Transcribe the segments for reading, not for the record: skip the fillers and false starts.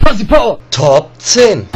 Pasi Power! Top 10.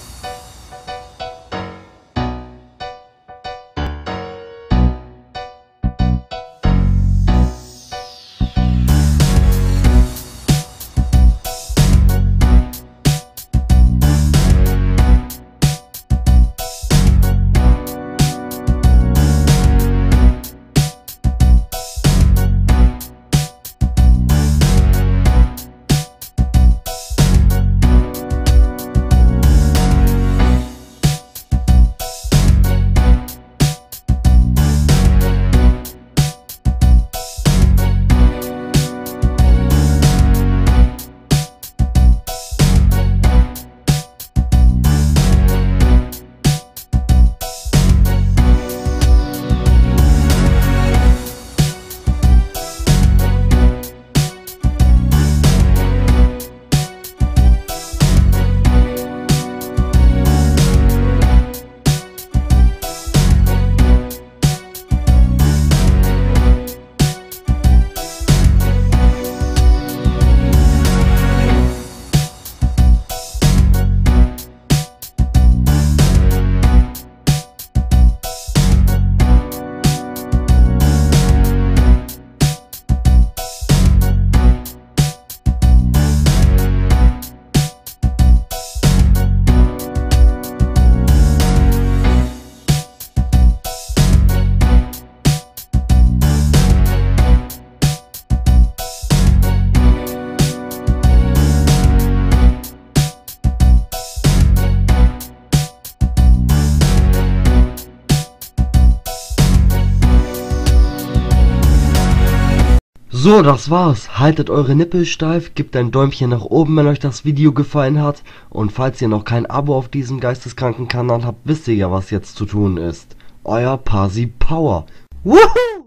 So, das war's. Haltet eure Nippel steif, gebt ein Däumchen nach oben, wenn euch das Video gefallen hat. Und falls ihr noch kein Abo auf diesem geisteskranken Kanal habt, wisst ihr ja, was jetzt zu tun ist. Euer Pasi Power. Woohoo!